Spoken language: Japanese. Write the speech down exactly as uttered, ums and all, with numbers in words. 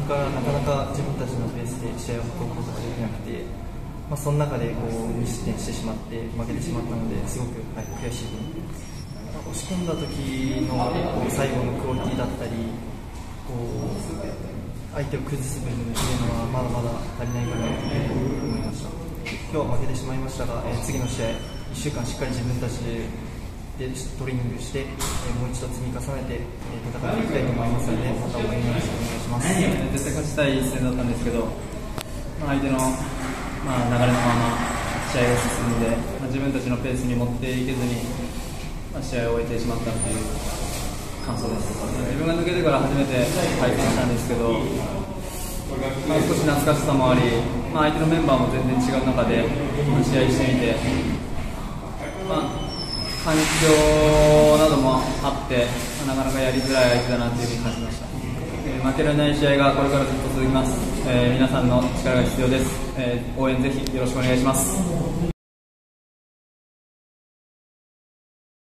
からなかなか自分たちのペースで試合を運ぶことができなくて、まあ、その中でこう無失点してしまって負けてしまったのですごく、はい、悔しいと思っています。押し込んだ時のこう最後のクオリティだったり、こう相手を崩す部分というのはまだまだ足りないかなと思いました。今日は負けてしまいましたが、えー、次の試合いっしゅうかんしっかり自分たちでトレーニングして、えー、もう一度積み重ねて、えー、戦っていきたいと思いますので、また応援よろしくお願いします。 絶対勝ちたい一戦だったんですけど、まあ、相手の、まあ、流れのまま試合が進んで、まあ、自分たちのペースに持っていけずに、まあ、試合を終えてしまったという感想です。自分が抜けてから初めて対戦したんですけど、まあ、少し懐かしさもあり、まあ、相手のメンバーも全然違う中で、まあ、試合してみて、まあ、環境などもあって、まあ、なかなかやりづらい相手だなというふうに感じました。えー、負けられない試合がこれからずっと続きます。えー、皆さんの力が必要です。えー、応援ぜひよろしくお願いします。